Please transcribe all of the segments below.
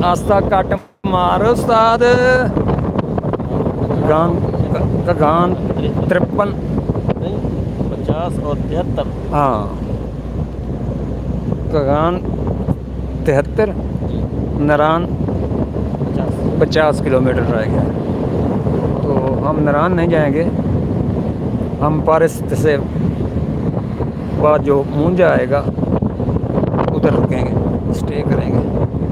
आस्था cut मार उस्ताद। गान 53 50 और 73। हाँ, कगान 73, नारान 50 किलोमीटर रह गया। तो हम नारान नहीं जाएंगे, हम पारिस्त से बाद जो मुंजा आएगा उधर रुकेंगे, स्टे करेंगे।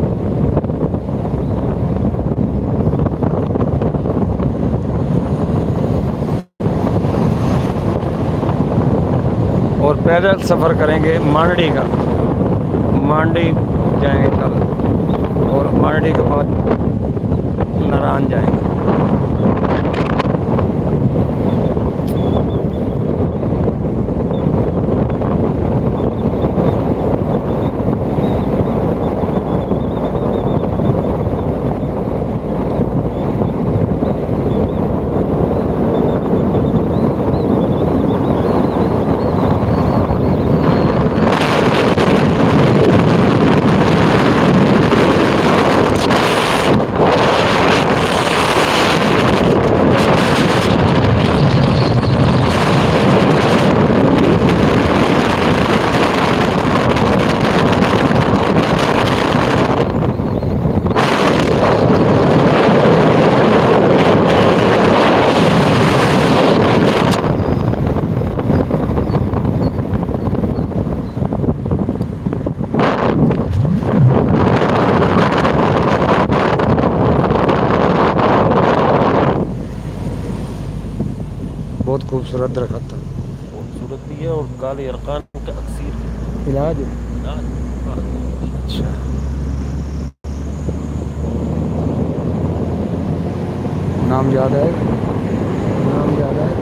और पैदल सफ़र करेंगे मांडली का। मांडली जाएंगे कल, और मांडली के बाद नारायण जाएंगे। बहुत खूबसूरत दरख्त है, खूबसूरत भी है और काले अरकान का अक्सर इलाज। अच्छा, नाम याद है? नाम याद है?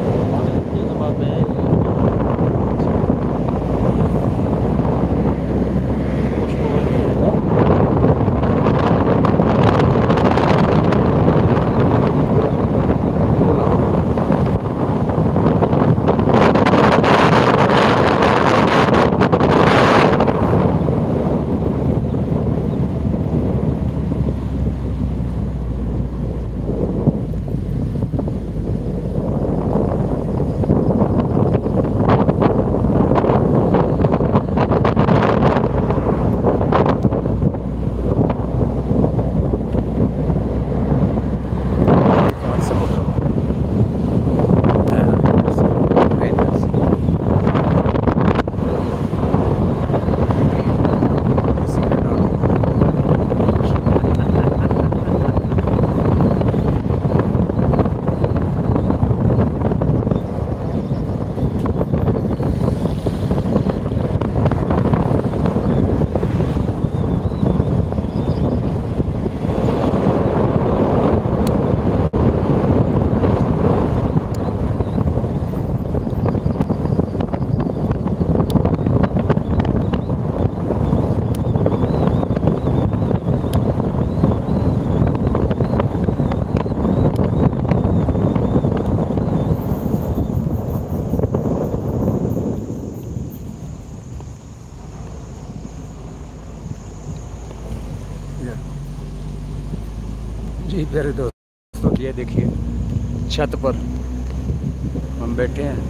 जी प्यारे दोस्तों, ये देखिए छत पर हम बैठे हैं,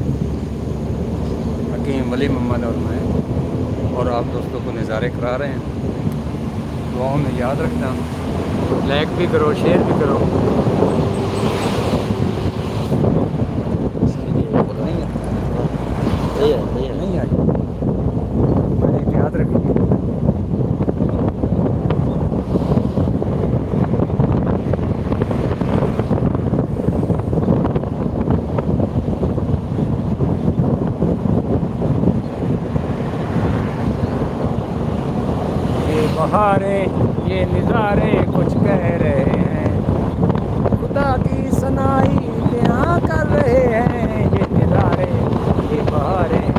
हकीम वली मोहम्मद और मैं, और आप दोस्तों को नज़ारे करा रहे हैं। दुआओं में याद रखना, लाइक भी करो, शेयर भी करो। नहीं आई, मैंने याद रखी। बहारे ये नज़ारे कुछ कह रहे हैं, खुदा की सनाई बयां कर रहे हैं। ये नज़ारे ये बहारे